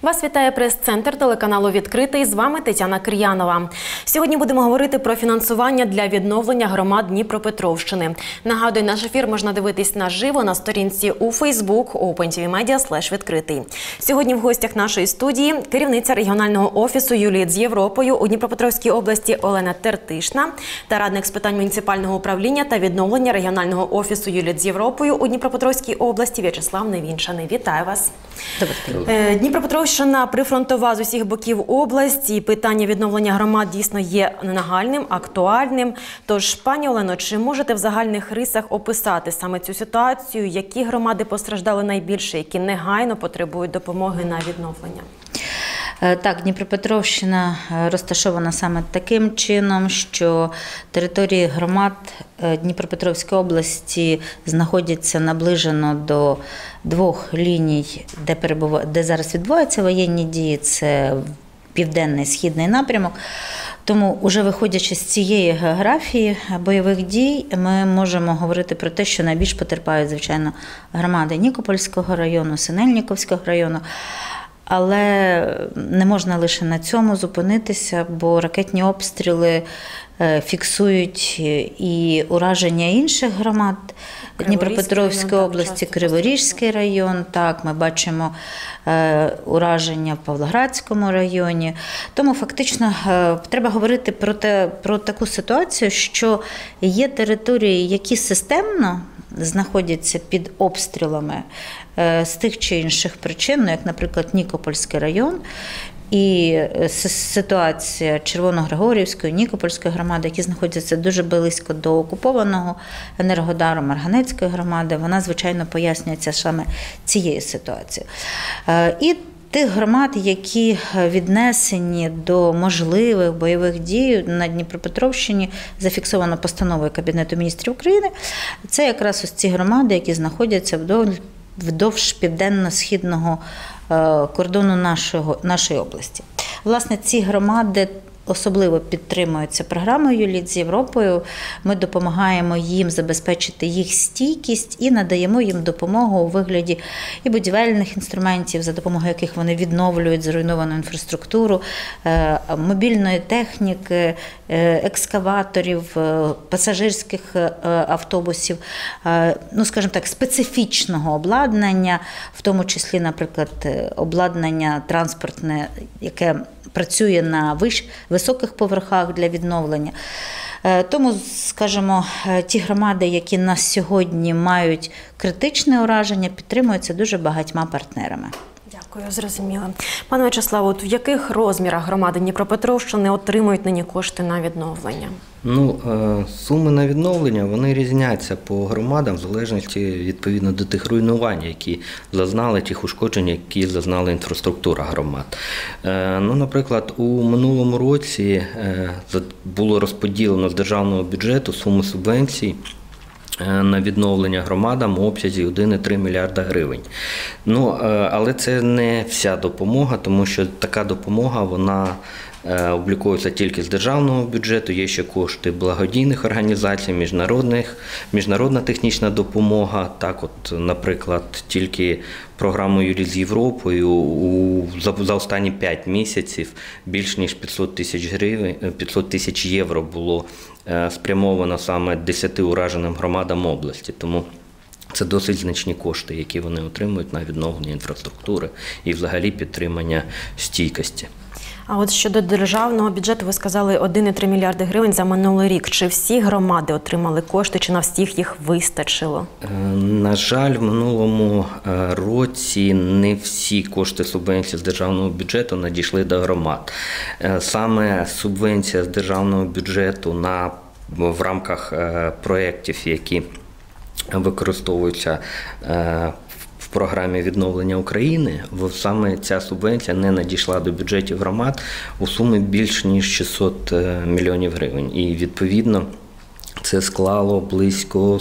Вас вітає прес-центр телеканалу «Відкритий». З вами Тетяна Кир'янова. Сьогодні будемо говорити про фінансування для відновлення громад Дніпропетровщини. Нагадую, наш ефір можна дивитись наживо на сторінці у Facebook OpenTVMedia/відкритий. Сьогодні в гостях нашої студії керівниця регіонального офісу Юлії з Європою у Дніпропетровській області Олена Тертишна та радник з питань муніципального управління та відновлення регіонального офісу Юлії з Європою у Дніпропетровській області В'ячеслав Невінчаний. Вітаю вас. Дніпропетровщина прифронтова з усіх боків області. Питання відновлення громад дійсно є нагальним, актуальним. Тож, пані Олено, чи можете в загальних рисах описати саме цю ситуацію? Які громади постраждали найбільше, які негайно потребують допомоги на відновлення? Так, Дніпропетровщина розташована саме таким чином, що території громад Дніпропетровської області знаходяться наближено до двох ліній, де зараз відбуваються воєнні дії. Це південний, східний напрямок. Тому, уже виходячи з цієї географії бойових дій, ми можемо говорити про те, що найбільш потерпають, звичайно, громади Нікопольського району, Синельниківського району. Але не можна лише на цьому зупинитися, бо ракетні обстріли фіксують і ураження інших громад Дніпропетровської області, Криворізький район. Так, ми бачимо ураження в Павлоградському районі. Тому фактично треба говорити про таку ситуацію, що є території, які системно знаходяться під обстрілами з тих чи інших причин, як, наприклад, Нікопольський район, і ситуація Червоногригорівської, Нікопольської громади, які знаходяться дуже близько до окупованого Енергодару, Марганецької громади, вона, звичайно, пояснюється саме цією ситуацією. І тих громад, які віднесені до можливих бойових дій на Дніпропетровщині, зафіксовано постановою Кабінету міністрів України, це якраз ось ці громади, які знаходяться вдовж південно-східного кордону нашої області. Власне, ці громади особливо підтримуються програмою Юлії з Європою. Ми допомагаємо їм забезпечити їх стійкість і надаємо їм допомогу у вигляді і будівельних інструментів, за допомогою яких вони відновлюють зруйновану інфраструктуру, мобільної техніки, екскаваторів, пасажирських автобусів, скажімо так, специфічного обладнання, в тому числі, наприклад, обладнання транспортне, яке працює на високих поверхах для відновлення. Тому, скажімо, ті громади, які на сьогодні мають критичне ураження, підтримуються дуже багатьма партнерами. Дякую, зрозуміла. Пане В'ячеславе, в яких розмірах громади Дніпропетровщини отримують нині кошти на відновлення? Суми на відновлення, вони різняться по громадам в залежності відповідно до тих руйнувань, які зазнали, тих ушкоджень, які зазнала інфраструктура громад. Наприклад, у минулому році було розподілено з державного бюджету суми субвенцій на відновлення громадам у обсязі 1,3 мільярда гривень. Але це не вся допомога, тому що така допомога, вона обліковується тільки з державного бюджету, є ще кошти благодійних організацій, міжнародна технічна допомога. Так наприклад, тільки програмою Юлії з Європою за останні 5 місяців більш ніж 500 тисяч євро було спрямовано саме 10 ураженим громадам області. Тому це досить значні кошти, які вони отримують на відновлення інфраструктури і взагалі підтримання стійкості. А от щодо державного бюджету, ви сказали 1,3 мільярди гривень за минулий рік. Чи всі громади отримали кошти, чи на всіх їх вистачило? На жаль, в минулому році не всі кошти субвенції з державного бюджету надійшли до громад. Саме субвенція з державного бюджету в рамках проєктів, які використовуються в програмі відновлення України, саме ця субвенція не надійшла до бюджетів громад у сумі більш ніж 600 мільйонів гривень. І відповідно це склало близько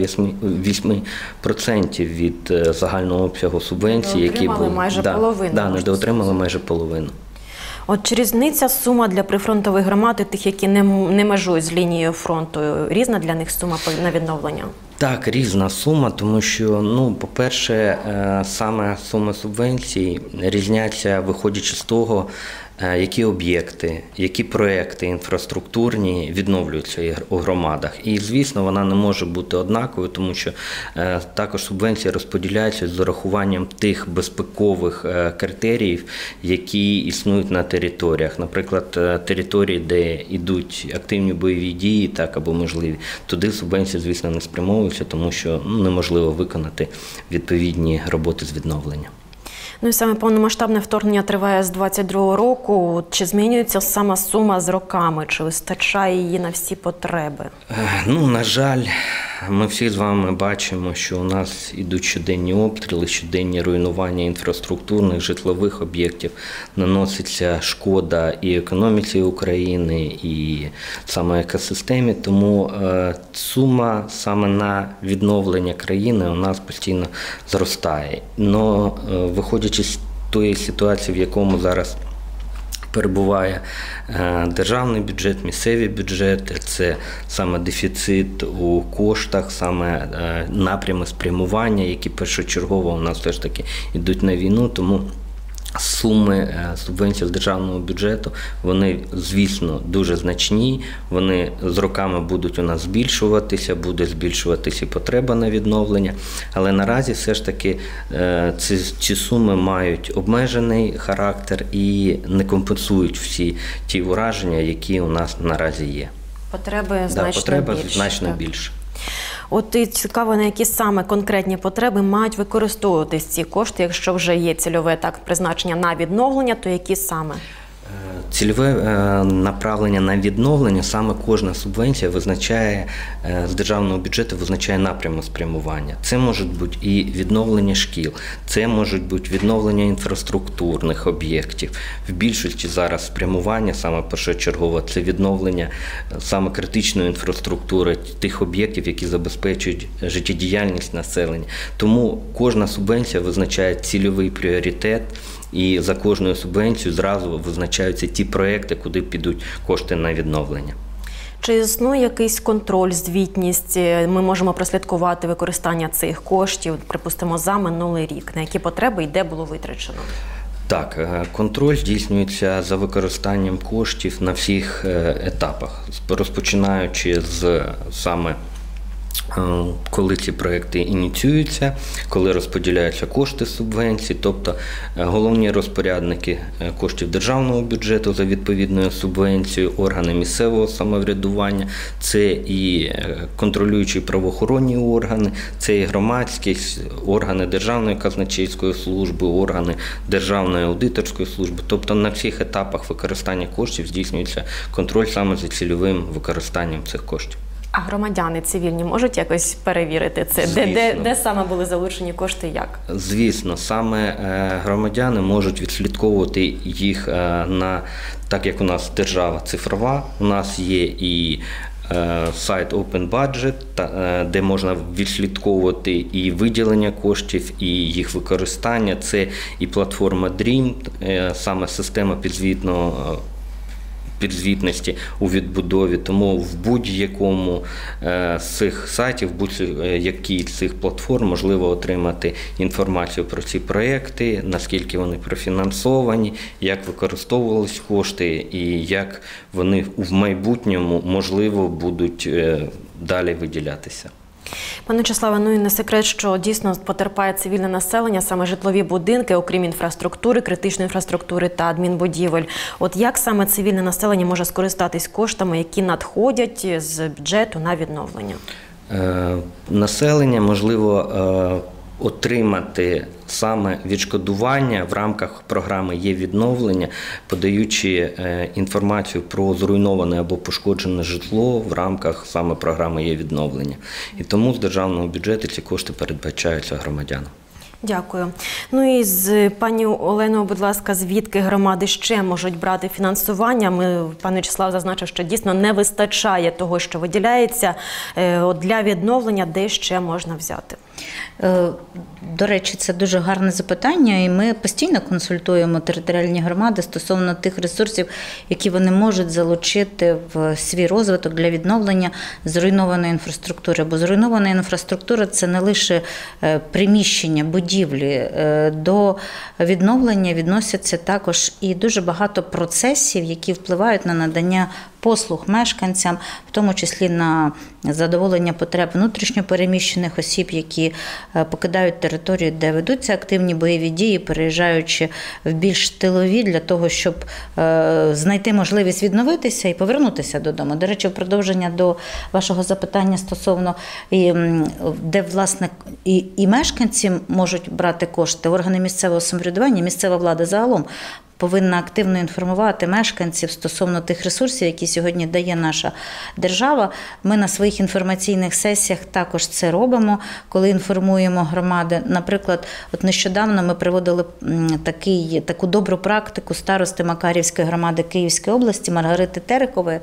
48% від загального обсягу субвенцій, які були. Майже половину. Недоотримали майже половину. От чи різниця сума для прифронтових громад і тих, які не межують з лінією фронту, різна для них сума на відновлення? Так, різна сума, тому що, по-перше, саме суми субвенцій різняться, виходячи з того, які об'єкти, які проекти інфраструктурні відновлюються у громадах. І, звісно, вона не може бути однаковою, тому що також субвенції розподіляються з урахуванням тих безпекових критеріїв, які існують на територіях. Наприклад, території, де йдуть активні бойові дії, так або можливі, туди субвенції, звісно, не спрямовуються, тому що неможливо виконати відповідні роботи з відновлення. Ну і саме повномасштабне вторгнення триває з 22-го року. Чи змінюється сама сума з роками? Чи вистачає її на всі потреби? На жаль, ми всі з вами бачимо, що у нас ідуть щоденні обстріли, щоденні руйнування інфраструктурних, житлових об'єктів, наноситься шкода і економіці України, і саме екосистемі. Тому сума саме на відновлення країни у нас постійно зростає. Но виходячи з тої ситуації, в якому зараз перебуває державний бюджет, місцеві бюджети, це саме дефіцит у коштах, саме напрями спрямування, які першочергово у нас все ж таки йдуть на війну, тому суми субвенцій з державного бюджету, вони, звісно, дуже значні, вони з роками будуть у нас збільшуватися, буде збільшуватися і потреба на відновлення, але наразі все ж таки ці суми мають обмежений характер і не компенсують всі ті ураження, які у нас наразі є. Потреби значно більше. От і цікаво, на які саме конкретні потреби мають використовуватись ці кошти, якщо вже є цільове призначення на відновлення, то які саме? Цільове направлення на відновлення, саме кожна субвенція визначає, з державного бюджету визначає напрямок спрямування. Це можуть бути і відновлення шкіл, це можуть бути відновлення інфраструктурних об'єктів. В більшості зараз спрямування, саме першочергово, це відновлення саме критичної інфраструктури, тих об'єктів, які забезпечують життєдіяльність населення. Тому кожна субвенція визначає цільовий пріоритет, і за кожною субвенцією зразу визначаються ті проекти, куди підуть кошти на відновлення. Чи існує якийсь контроль, звітність? Ми можемо прослідкувати використання цих коштів, припустимо, за минулий рік? На які потреби і де було витрачено? Так, контроль здійснюється за використанням коштів на всіх етапах, розпочинаючи з саме коли ці проекти ініціюються, коли розподіляються кошти субвенцій, тобто головні розпорядники коштів державного бюджету за відповідною субвенцією, органи місцевого самоврядування, це і контролюючі правоохоронні органи, це і громадськість, органи Державної казначейської служби, органи Державної аудиторської служби. Тобто на всіх етапах використання коштів здійснюється контроль саме за цільовим використанням цих коштів. А громадяни цивільні можуть якось перевірити це? Де саме були залучені кошти, як? Звісно, саме громадяни можуть відслідковувати їх так як у нас держава цифрова, у нас є і сайт Open Budget, де можна відслідковувати і виділення коштів, і їх використання. Це і платформа DREAM, саме система підзвітності у відбудові, тому в будь-якому з цих сайтів, будь-якій з цих платформ можливо отримати інформацію про ці проекти, наскільки вони профінансовані, як використовувались кошти і як вони в майбутньому, можливо, будуть далі виділятися. Пане Вячеславе, ну і не секрет, що дійсно потерпає цивільне населення, саме житлові будинки, окрім інфраструктури, критичної інфраструктури та адмінбудівель. От як саме цивільне населення може скористатись коштами, які надходять з бюджету на відновлення? Населення, можливо, отримати саме відшкодування в рамках програми «Є-відновлення», подаючи інформацію про зруйноване або пошкоджене житло в рамках саме програми «Є-відновлення». І тому з державного бюджету ці кошти передбачаються громадянам. Дякую. Ну і з пані Оленою, будь ласка, звідки громади ще можуть брати фінансування? Пан Вячеслав зазначив, що дійсно не вистачає того, що виділяється. Для відновлення де ще можна взяти? До речі, це дуже гарне запитання, і ми постійно консультуємо територіальні громади стосовно тих ресурсів, які вони можуть залучити в свій розвиток для відновлення зруйнованої інфраструктури. Бо зруйнована інфраструктура – це не лише приміщення, будівлі. До відновлення відносяться також і дуже багато процесів, які впливають на надання послуг мешканцям, в тому числі на задоволення потреб внутрішньопереміщених осіб, які покидають територію, де ведуться активні бойові дії, переїжджаючи в більш тилові для того, щоб знайти можливість відновитися і повернутися додому. До речі, в продовження до вашого запитання стосовно, де, власне, і мешканці можуть брати кошти, органи місцевого самоврядування, місцева влада загалом повинна активно інформувати мешканців стосовно тих ресурсів, які сьогодні дає наша держава. Ми на своїх інформаційних сесіях також це робимо, коли інформуємо громади. Наприклад, от нещодавно ми приводили таку добру практику старости Макарівської громади Київської області Маргарити Терекової,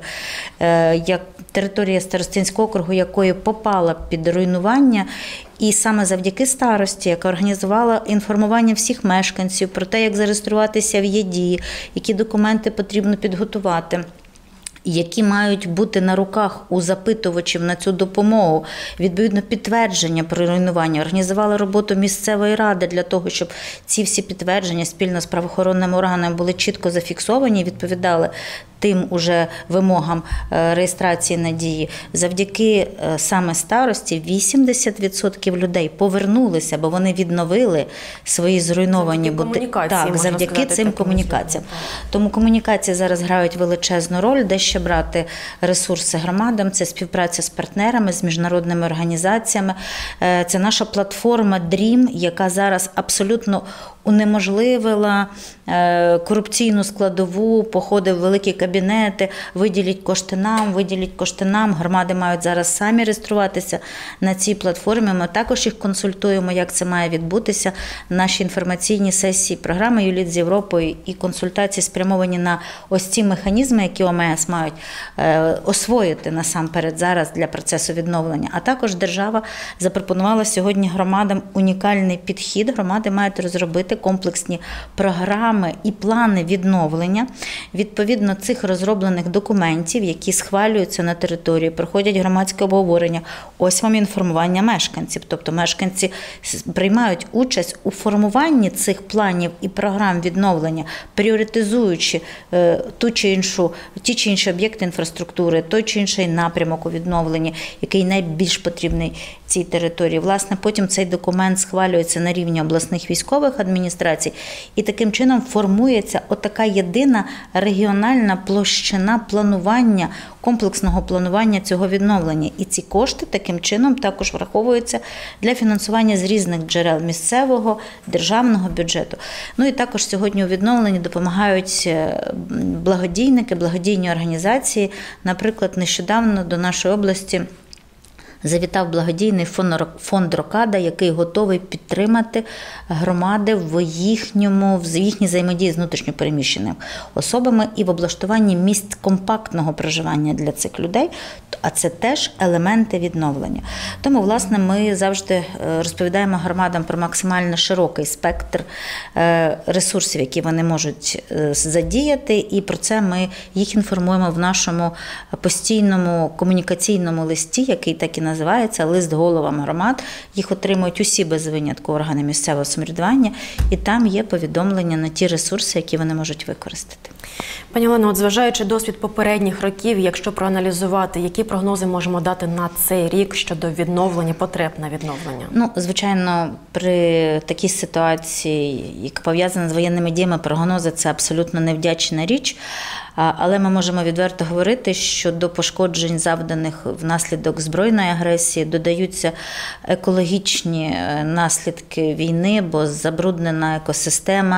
як територія Старостинського округу, якої попала під руйнування. І саме завдяки старості, яка організувала інформування всіх мешканців про те, як зареєструватися в ЄДІ, які документи потрібно підготувати, які мають бути на руках у запитувачів на цю допомогу, відповідно підтвердження про руйнування, організувала роботу місцевої ради для того, щоб ці всі підтвердження спільно з правоохоронними органами були чітко зафіксовані і відповідали тим уже вимогам реєстрації на дії. Завдяки саме старості 80% людей повернулися, бо вони відновили свої зруйновані будинки. Так, завдяки цим комунікаціям. Тому комунікації зараз грають величезну роль, де ще брати ресурси громадам, це співпраця з партнерами, з міжнародними організаціями. Це наша платформа DREAM, яка зараз абсолютно унеможливила корупційну складову, походи в великі кабінети, виділіть кошти нам. Громади мають зараз самі реєструватися на цій платформі. Ми також їх консультуємо, як це має відбутися. Наші інформаційні сесії програми «Юліт з Європою» і консультації спрямовані на ось ці механізми, які ОМС мають освоїти насамперед зараз для процесу відновлення. А також держава запропонувала сьогодні громадам унікальний підхід. Громади мають розробити комплексні програми і плани відновлення. Відповідно цих розроблених документів, які схвалюються на території, проходять громадське обговорення. Ось вам інформування мешканців. Тобто мешканці приймають участь у формуванні цих планів і програм відновлення, пріоритизуючи ті чи інші об'єкти інфраструктури, той чи інший напрямок у відновленні, який найбільш потрібний цій території. Власне, потім цей документ схвалюється на рівні обласних військових адміністрацій, і таким чином формується отака єдина регіональна площина планування, комплексного планування цього відновлення. І ці кошти таким чином також враховуються для фінансування з різних джерел місцевого, державного бюджету. Ну і також сьогодні у відновленні допомагають благодійники, благодійні організації. Наприклад, нещодавно до нашої області завітав благодійний фонд «Рокада», який готовий підтримати громади в їхній взаємодії з внутрішньопереміщеними особами і в облаштуванні місць компактного проживання для цих людей, а це теж елементи відновлення. Тому, власне, ми завжди розповідаємо громадам про максимально широкий спектр ресурсів, які вони можуть задіяти, і про це ми їх інформуємо в нашому постійному комунікаційному листі, який так і називається «Лист головам громад». Їх отримують усі без винятку органи місцевого самоврядування, і там є повідомлення на ті ресурси, які вони можуть використати. Пані Олено, от зважаючи досвід попередніх років, якщо проаналізувати, які прогнози можемо дати на цей рік щодо відновлення, потреб на відновлення? Ну, звичайно, при такій ситуації, яка пов'язана з воєнними діями, прогнози – це абсолютно невдячна річ. Але ми можемо відверто говорити, що до пошкоджень, завданих внаслідок збройної агресії, додаються екологічні наслідки війни, бо забруднена екосистема,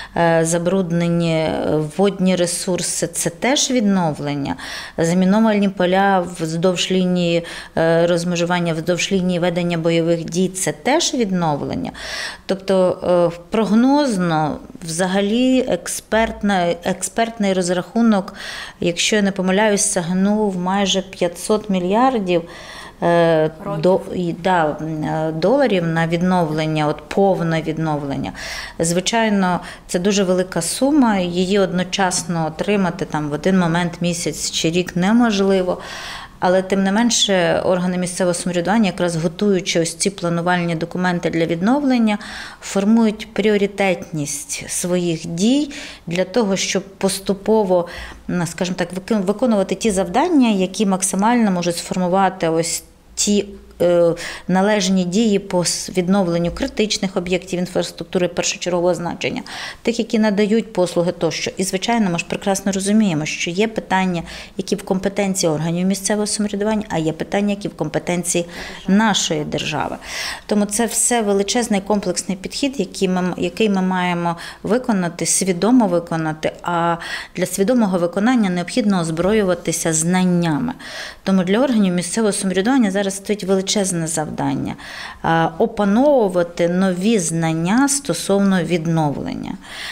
забруднені водні ресурси – це теж відновлення. Заміновані поля вздовж лінії розмежування, вздовж лінії ведення бойових дій – це теж відновлення. Тобто прогнозно, взагалі, експертний розрахунок, якщо я не помиляюсь, сягнув майже 500 мільярдів доларів на відновлення, повне відновлення. Звичайно, це дуже велика сума, її одночасно отримати в один момент, місяць чи рік неможливо. Але тим не менше органи місцевого самоврядування, якраз готуючи ось ці планувальні документи для відновлення, формують пріоритетність своїх дій для того, щоб поступово, скажімо так, виконувати ті завдання, які максимально можуть сформувати ось ті належні дії по відновленню критичних об'єктів інфраструктури першочергового значення, тих, які надають послуги тощо. І, звичайно, ми ж прекрасно розуміємо, що є питання, які в компетенції органів місцевого самоврядування, а є питання, які в компетенції нашої держави. Тому це все величезний комплексний підхід, який ми маємо виконати, свідомо виконати, а для свідомого виконання необхідно озброюватися знаннями. Тому для органів місцевого самоврядування зараз стоїть величезне завдання – опановувати нові знання стосовно відновлення.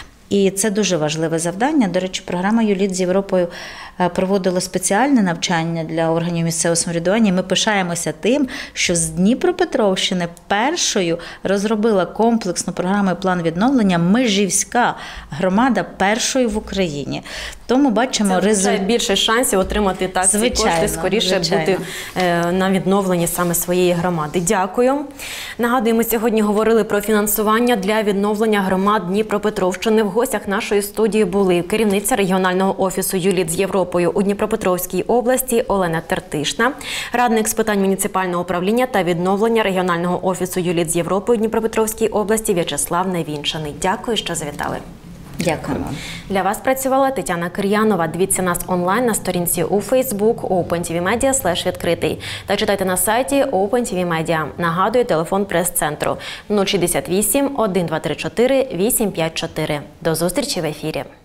І це дуже важливе завдання. До речі, програма «ЮЛІТ з Європою» проводила спеціальне навчання для органів місцевого самоврядування. Ми пишаємося тим, що з Дніпропетровщини першою розробила комплексну програму і план відновлення Межівська громада, першою в Україні. Тому бачимо результат. Більше шансів отримати ці кошти, скоріше бути на відновленні саме своєї громади. Дякую. Нагадую, ми сьогодні говорили про фінансування для відновлення громад Дніпропетровщини. В гостях нашої студії були керівниця регіонального офісу «ЮЛІТ з Європою» у Дніпропетровській області Олена Тертишна, радник з питань муніципального управління та відновлення регіонального офісу «ЮЛІТ з Європою» у Дніпропетровській області В'ячеслав Невінчаний. Дякую, що завітали. Дякуємо. Для вас працювала Тетяна Кир'янова. Дивіться нас онлайн на сторінці у Facebook opentvmedia/відкритий та читайте на сайті Open TV Media. Нагадую, телефон прес-центру 068 1234 854. До зустрічі в ефірі.